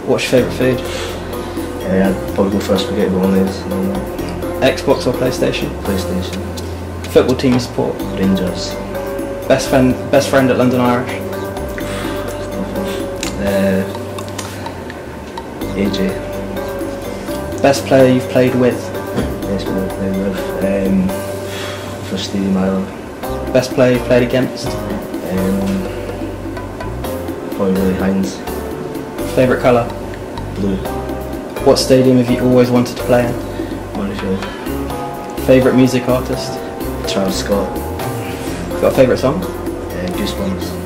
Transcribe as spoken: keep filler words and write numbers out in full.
What's your favourite food? Yeah, I'd probably go for a spaghetti bolognese. Xbox or PlayStation? PlayStation. Football team you support? Rangers. Best friend, best friend at London Irish? Uh, A J. Best player you've played with? Best player I've played with? Um, for Stevie Myler. Best player you've played against? Um, probably Willie Hines. Favourite colour? Blue. What stadium have you always wanted to play in? Moneyfield. Favourite music artist? Travis Scott. Got a favourite song? Uh, Goosebumps.